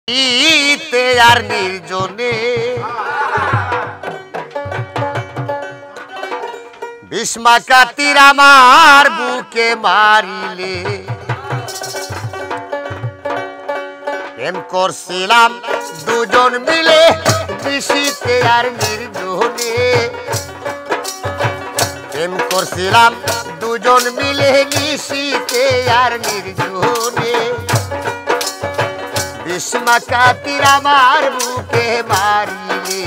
ইতে আর নির্জনে ভীষ্মাকাতির আমার বুকে মারিলে প্রেম করছিলাম দুজন মিলে নিশীতে আর নির্জনে প্রেম করছিলাম দুজন মিলে নিশীতে আর নির্জনে ভীষ্মাকাতির আমার বুকে মারিলে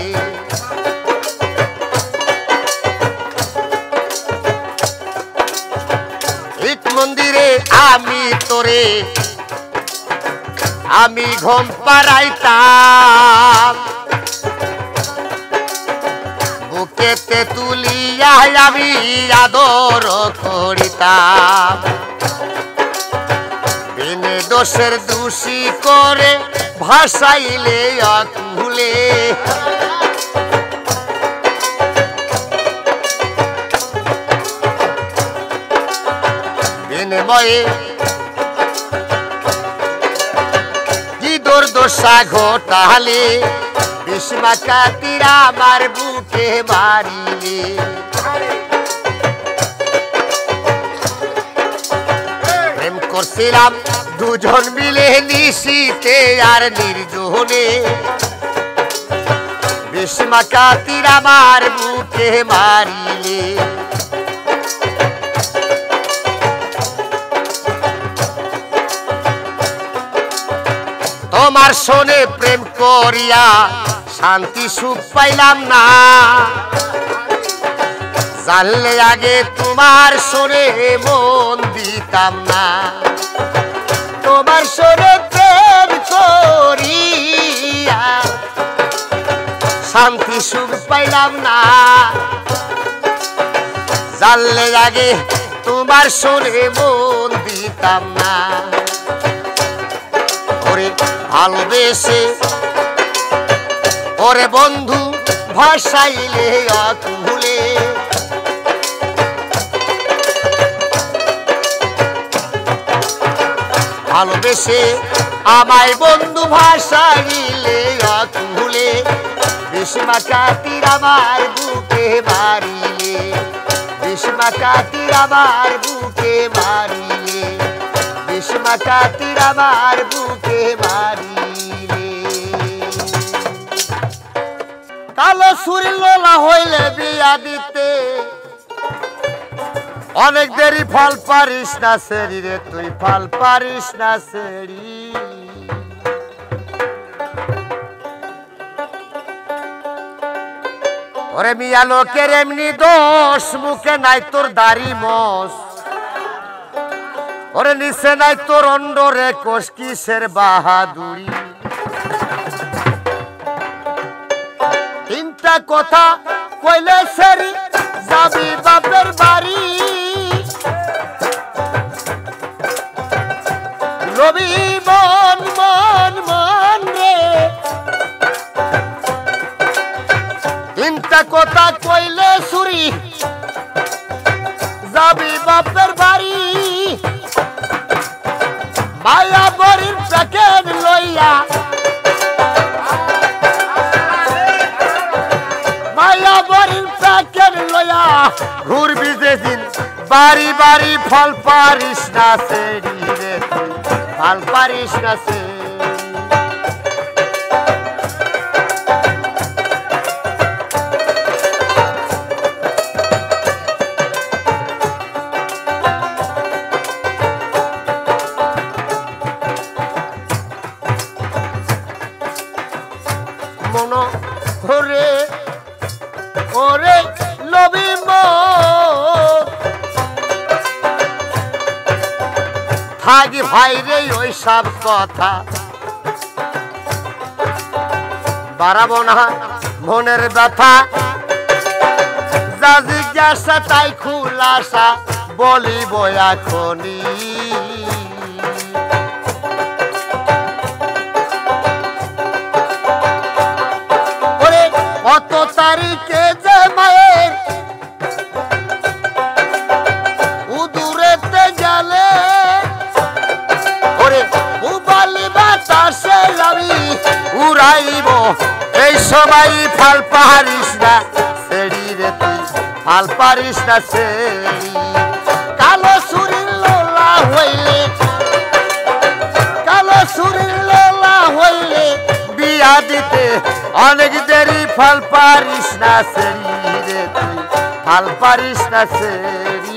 ইট মন্দিরে আমি তোরে আমি ঘুম পাড়াইতাম বুকেতে তুলিয়া আমি আদর করিতাম বিনে দোষের দোষী করে ভাসাইলে আকুলে বিনিময়ে কি দুর্দশা ঘটালে ভীষ্মাকাতির আমার বুকে মারিলে প্রেম করছিলাম দুজন মিলে নিশীতে আর নির্জনে ভীষ্মাকাতির আমার বুকে মারিলে তোমার শোনে প্রেম করিয়া শান্তি সুখ পাইলাম না জানলে আগে তোমার শোনে মন দিতাম না তোমার শোনে প্রেম করিয়া শান্তি সুখ পাইলাম না জানলে আগে তোমার শোনে মন দিতাম না ভালোবেসে ওরে বন্ধু ভাসাইলে আকুলে ভালোবেসে আমায় বন্ধু ভাসাইলে আকুলে ভীষ্মাকাতির আমার বুকে মারিলে ভীষ্মাকাতির আমার বুকে মারিলে ভীষ্মাকাতির আমার বুকে মারিলে কালো সুরি লোলা হইলে বিয়া দিতে অনেক দেরি ফল পারিস না সেরি রে তুই ফল পারিস না সেরি ওরে মিয়া লোকের এমনি দোষ মুখে নাই তোর দাড়ি মোষ ওরে নিচে নাই তোর অন্ডরে কোষ কিসের বাহাদুরি তিনটা কথা কইলে সেরি যাবি বাপের বাড়ি রবি মন মন মন রে তিনটা কথা কইলে সুরি যাবি বাপের বাড়ি মায়া বরির প্যাকেট লইয়া মায়া বরির প্যাকেট লইয়া ঘুরবি যেদিন বাড়ি বাড়ি ফল পারিস না সেরি রে ফল পারিস না সেরি ওরে ওরে লবি থাকি ভাই রে ওই সব কথা বাড়াবো না মনের ব্যথা যা জিজ্ঞাসা তাই খুলাসা বলিব এখনই কত তারিখে যে মায়ের উদূরেতে গেলে ওরে উবালি বাতাসে যাবি উড়াইব এই সময় ফাল পারিস না সেড়ি রে তুই ফাল পারিস না সেড়ি কালো সুরির লোলা হইলে কালো সুরির লোলা হইলে বিয়া দিতে অনেক দেরি ফাল পারিস না সেড়ি রে তুই ফাল পারিস না সেড়ি